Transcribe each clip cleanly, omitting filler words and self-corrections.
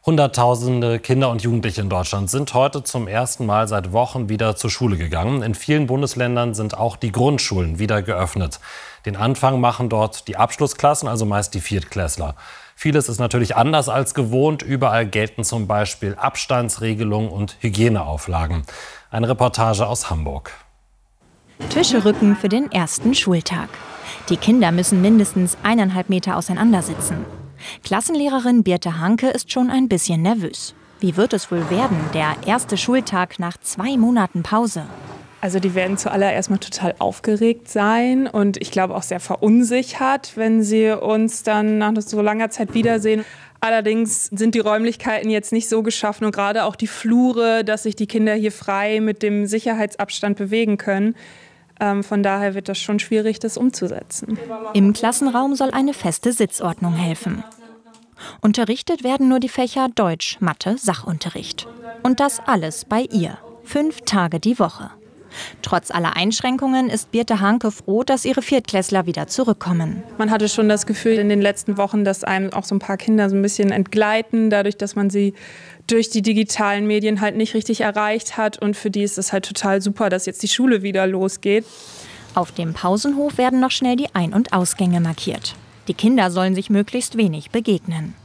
Hunderttausende Kinder und Jugendliche in Deutschland sind heute zum ersten Mal seit Wochen wieder zur Schule gegangen. In vielen Bundesländern sind auch die Grundschulen wieder geöffnet. Den Anfang machen dort die Abschlussklassen, also meist die Viertklässler. Vieles ist natürlich anders als gewohnt. Überall gelten zum Beispiel Abstandsregelungen und Hygieneauflagen. Eine Reportage aus Hamburg. Tische rücken für den ersten Schultag. Die Kinder müssen mindestens 1,5 Meter auseinander sitzen. Klassenlehrerin Birte Hanke ist schon ein bisschen nervös. Wie wird es wohl werden, der erste Schultag nach 2 Monaten Pause? Also die werden zuallererst mal total aufgeregt sein und ich glaube auch sehr verunsichert, wenn sie uns dann nach so langer Zeit wiedersehen. Allerdings sind die Räumlichkeiten jetzt nicht so geschaffen und gerade auch die Flure, dass sich die Kinder hier frei mit dem Sicherheitsabstand bewegen können. Von daher wird das schon schwierig, das umzusetzen. Im Klassenraum soll eine feste Sitzordnung helfen. Unterrichtet werden nur die Fächer Deutsch, Mathe, Sachunterricht. Und das alles bei ihr. 5 Tage die Woche. Trotz aller Einschränkungen ist Birte Hanke froh, dass ihre Viertklässler wieder zurückkommen. Man hatte schon das Gefühl in den letzten Wochen, dass einem auch so ein paar Kinder so ein bisschen entgleiten, dadurch, dass man sie durch die digitalen Medien halt nicht richtig erreicht hat. Und für die ist es halt total super, dass jetzt die Schule wieder losgeht. Auf dem Pausenhof werden noch schnell die Ein- und Ausgänge markiert. Die Kinder sollen sich möglichst wenig begegnen.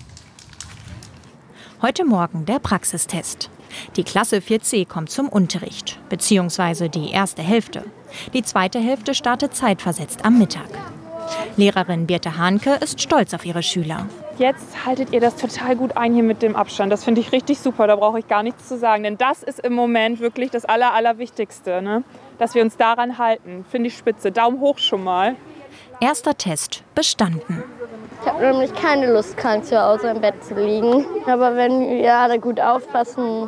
Heute Morgen der Praxistest. Die Klasse 4c kommt zum Unterricht, beziehungsweise die erste Hälfte. Die zweite Hälfte startet zeitversetzt am Mittag. Lehrerin Birte Hanke ist stolz auf ihre Schüler. Jetzt haltet ihr das total gut ein hier mit dem Abstand. Das finde ich richtig super, da brauche ich gar nichts zu sagen. Denn das ist im Moment wirklich das Allerwichtigste, ne? Dass wir uns daran halten. Finde ich spitze. Daumen hoch schon mal. Erster Test bestanden. Ich habe nämlich keine Lust, krank zu Hause im Bett zu liegen. Aber wenn wir alle gut aufpassen,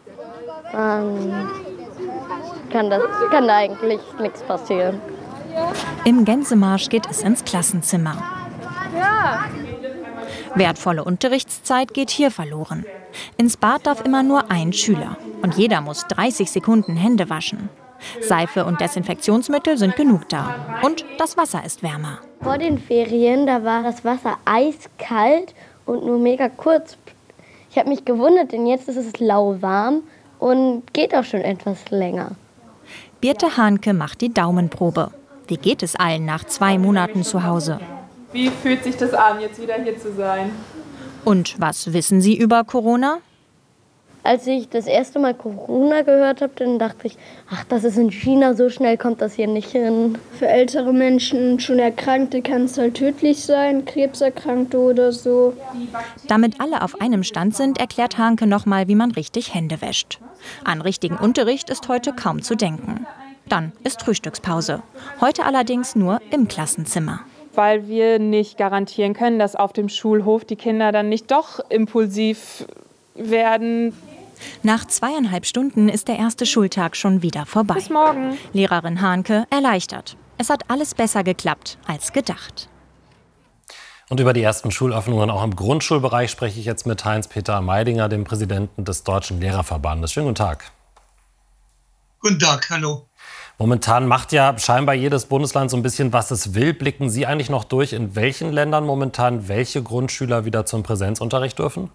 dann kann da eigentlich nichts passieren. Im Gänsemarsch geht es ins Klassenzimmer. Ja. Wertvolle Unterrichtszeit geht hier verloren. Ins Bad darf immer nur ein Schüler. Und jeder muss 30 Sekunden Hände waschen. Seife und Desinfektionsmittel sind genug da. Und das Wasser ist wärmer. Vor den Ferien, da war das Wasser eiskalt und nur mega kurz. Ich habe mich gewundert, denn jetzt ist es lauwarm und geht auch schon etwas länger. Birte Hanke macht die Daumenprobe. Wie geht es allen nach 2 Monaten zu Hause? Wie fühlt sich das an, jetzt wieder hier zu sein? Und was wissen Sie über Corona? Als ich das erste Mal Corona gehört habe, dann dachte ich, ach, das ist in China, so schnell kommt das hier nicht hin. Für ältere Menschen, schon Erkrankte, kann es halt tödlich sein, Krebserkrankte oder so. Damit alle auf einem Stand sind, erklärt Hanke nochmal, wie man richtig Hände wäscht. An richtigen Unterricht ist heute kaum zu denken. Dann ist Frühstückspause. Heute allerdings nur im Klassenzimmer. Weil wir nicht garantieren können, dass auf dem Schulhof die Kinder dann nicht doch impulsiv werden. Nach 2,5 Stunden ist der erste Schultag schon wieder vorbei. Bis morgen. Lehrerin Hanke erleichtert. Es hat alles besser geklappt als gedacht. Und über die ersten Schulöffnungen auch im Grundschulbereich spreche ich jetzt mit Heinz-Peter Meidinger, dem Präsidenten des Deutschen Lehrerverbandes. Schönen guten Tag. Guten Tag, hallo. Momentan macht ja scheinbar jedes Bundesland so ein bisschen, was es will. Blicken Sie eigentlich noch durch, in welchen Ländern momentan welche Grundschüler wieder zum Präsenzunterricht dürfen?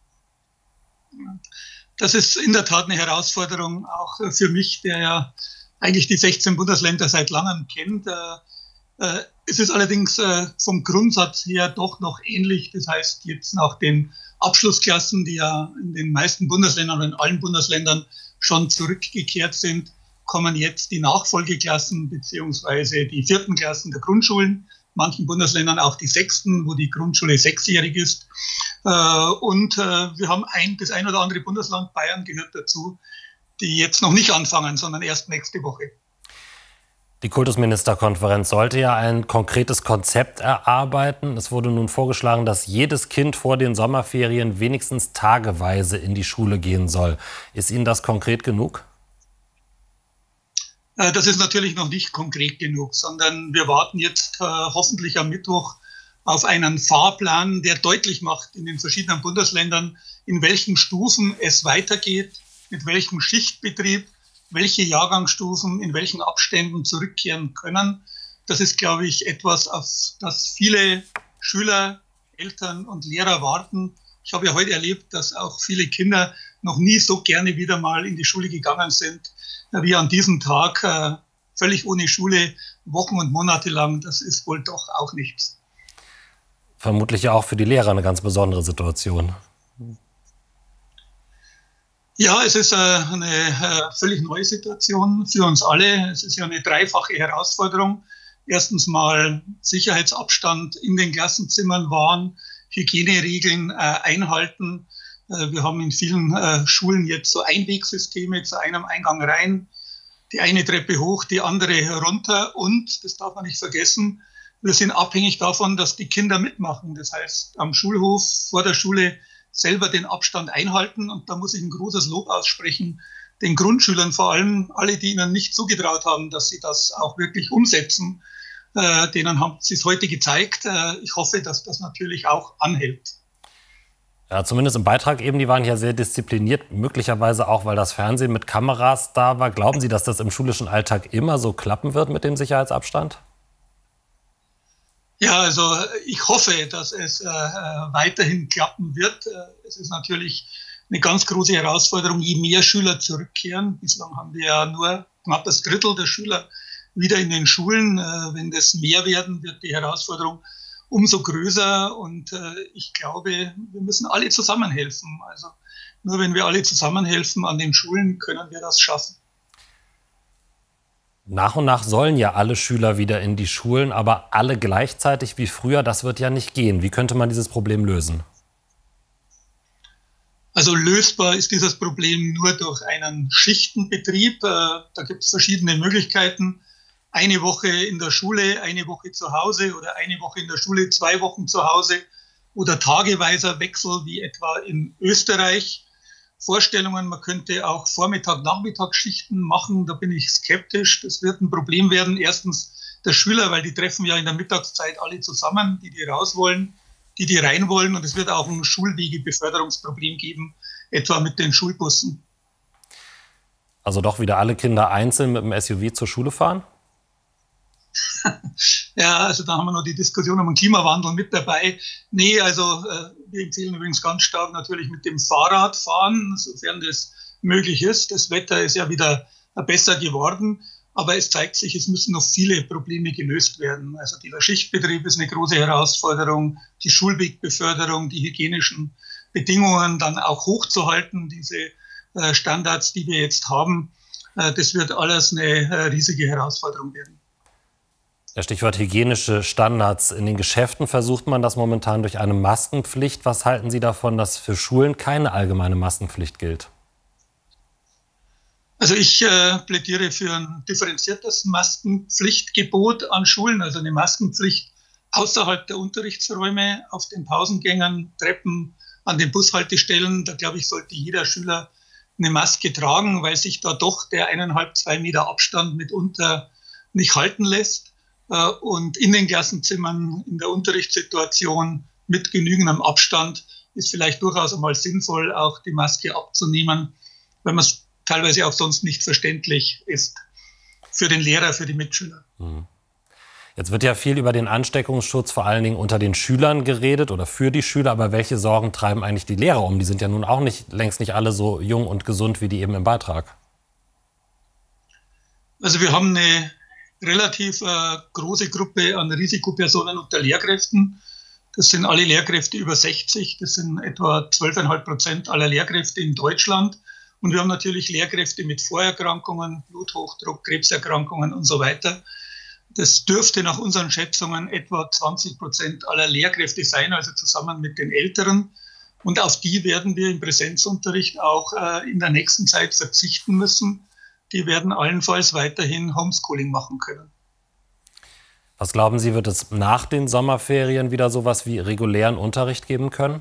Das ist in der Tat eine Herausforderung, auch für mich, der ja eigentlich die 16 Bundesländer seit langem kennt. Es ist allerdings vom Grundsatz her doch noch ähnlich. Das heißt, jetzt nach den Abschlussklassen, die ja in den meisten Bundesländern oder in allen Bundesländern schon zurückgekehrt sind, kommen jetzt die Nachfolgeklassen bzw. die 4. Klassen der Grundschulen. In manchen Bundesländern auch die 6., wo die Grundschule 6-jährig ist. Und wir haben das ein oder andere Bundesland, Bayern gehört dazu, die jetzt noch nicht anfangen, sondern erst nächste Woche. Die Kultusministerkonferenz sollte ja ein konkretes Konzept erarbeiten. Es wurde nun vorgeschlagen, dass jedes Kind vor den Sommerferien wenigstens tageweise in die Schule gehen soll. Ist Ihnen das konkret genug? Das ist natürlich noch nicht konkret genug, sondern wir warten jetzt hoffentlich am Mittwoch auf einen Fahrplan, der deutlich macht in den verschiedenen Bundesländern, in welchen Stufen es weitergeht, mit welchem Schichtbetrieb, welche Jahrgangsstufen in welchen Abständen zurückkehren können. Das ist, glaube ich, etwas, auf das viele Schüler, Eltern und Lehrer warten. ich habe ja heute erlebt, dass auch viele Kinder noch nie so gerne wieder mal in die Schule gegangen sind, wie an diesem Tag, völlig ohne Schule, Wochen und Monate lang. Das ist wohl doch auch nichts. Vermutlich ja auch für die Lehrer eine ganz besondere Situation. Ja, es ist eine völlig neue Situation für uns alle. Es ist ja eine dreifache Herausforderung. Erstens mal Sicherheitsabstand in den Klassenzimmern wahren, Hygieneregeln einhalten. Wir haben in vielen Schulen jetzt so Einwegsysteme zu einem Eingang rein, die eine Treppe hoch, die andere runter. Und, das darf man nicht vergessen, wir sind abhängig davon, dass die Kinder mitmachen. Das heißt, am Schulhof vor der Schule selber den Abstand einhalten. Und da muss ich ein großes Lob aussprechen, den Grundschülern vor allem, alle, die ihnen nicht zugetraut haben, dass sie das auch wirklich umsetzen. Denen haben sie es heute gezeigt. Ich hoffe, dass das natürlich auch anhält. Ja, zumindest im Beitrag eben, die waren ja sehr diszipliniert, möglicherweise auch, weil das Fernsehen mit Kameras da war. Glauben Sie, dass das im schulischen Alltag immer so klappen wird mit dem Sicherheitsabstand? Ja, also ich hoffe, dass es weiterhin klappen wird. Es ist natürlich eine ganz große Herausforderung, je mehr Schüler zurückkehren. Bislang haben wir ja nur knapp das Drittel der Schüler wieder in den Schulen. Wenn das mehr werden, wird die Herausforderung umso größer. Und ich glaube, wir müssen alle zusammenhelfen. Also nur wenn wir alle zusammenhelfen an den Schulen, können wir das schaffen. Nach und nach sollen ja alle Schüler wieder in die Schulen, aber alle gleichzeitig wie früher, das wird ja nicht gehen. Wie könnte man dieses Problem lösen? Also lösbar ist dieses Problem nur durch einen Schichtenbetrieb. Da gibt es verschiedene Möglichkeiten. Eine Woche in der Schule, eine Woche zu Hause oder eine Woche in der Schule, 2 Wochen zu Hause oder tageweiser Wechsel wie etwa in Österreich. Vorstellungen, man könnte auch Vormittag-Nachmittagsschichten machen, da bin ich skeptisch. Das wird ein Problem werden. Erstens der Schüler, weil die treffen ja in der Mittagszeit alle zusammen, die raus wollen, die rein wollen. Und es wird auch ein Schulwegebeförderungsproblem geben, etwa mit den Schulbussen. Also doch wieder alle Kinder einzeln mit dem SUV zur Schule fahren? Ja, also da haben wir noch die Diskussion um den Klimawandel mit dabei. Nee, also wir empfehlen übrigens ganz stark natürlich mit dem Fahrrad fahren, sofern das möglich ist. Das Wetter ist ja wieder besser geworden, aber es zeigt sich, es müssen noch viele Probleme gelöst werden. Also dieser Schichtbetrieb ist eine große Herausforderung, die Schulwegbeförderung, die hygienischen Bedingungen dann auch hochzuhalten, diese Standards, die wir jetzt haben. Das wird alles eine riesige Herausforderung werden. Stichwort hygienische Standards. In den Geschäften versucht man das momentan durch eine Maskenpflicht. Was halten Sie davon, dass für Schulen keine allgemeine Maskenpflicht gilt? Also ich plädiere für ein differenziertes Maskenpflichtgebot an Schulen, also eine Maskenpflicht außerhalb der Unterrichtsräume, auf den Pausengängen, Treppen, an den Bushaltestellen. Da glaube ich, sollte jeder Schüler eine Maske tragen, weil sich da doch der 1,5–2 Meter Abstand mitunter nicht halten lässt. Und in den Klassenzimmern, in der Unterrichtssituation mit genügendem Abstand ist vielleicht durchaus einmal sinnvoll, auch die Maske abzunehmen, wenn man es teilweise auch sonst nicht verständlich ist für den Lehrer, für die Mitschüler. Jetzt wird ja viel über den Ansteckungsschutz vor allen Dingen unter den Schülern geredet oder für die Schüler. Aber welche Sorgen treiben eigentlich die Lehrer um? Die sind ja nun auch längst nicht alle so jung und gesund wie die eben im Beitrag. Also wir haben eine relativ große Gruppe an Risikopersonen unter Lehrkräften. Das sind alle Lehrkräfte über 60. Das sind etwa 12,5% aller Lehrkräfte in Deutschland. Und wir haben natürlich Lehrkräfte mit Vorerkrankungen, Bluthochdruck, Krebserkrankungen und so weiter. Das dürfte nach unseren Schätzungen etwa 20% aller Lehrkräfte sein, also zusammen mit den Älteren. Und auf die werden wir im Präsenzunterricht auch in der nächsten Zeit verzichten müssen. Die werden allenfalls weiterhin Homeschooling machen können. Was glauben Sie, wird es nach den Sommerferien wieder sowas wie regulären Unterricht geben können?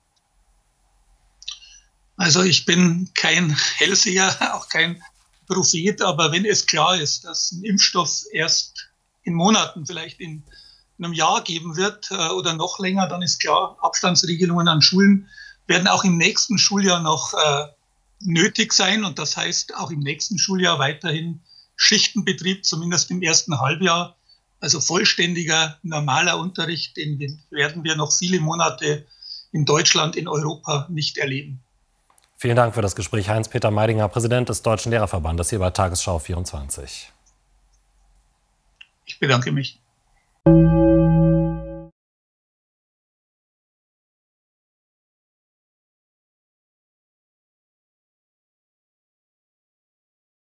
Also ich bin kein Hellseher, auch kein Prophet, aber wenn es klar ist, dass ein Impfstoff erst in Monaten, vielleicht in einem Jahr geben wird oder noch länger, dann ist klar, Abstandsregelungen an Schulen werden auch im nächsten Schuljahr noch nötig sein. Und das heißt auch im nächsten Schuljahr weiterhin Schichtenbetrieb, zumindest im ersten Halbjahr. Also vollständiger, normaler Unterricht, den werden wir noch viele Monate in Deutschland, in Europa nicht erleben. Vielen Dank für das Gespräch. Heinz-Peter Meidinger, Präsident des Deutschen Lehrerverbandes, hier bei Tagesschau 24. Ich bedanke mich.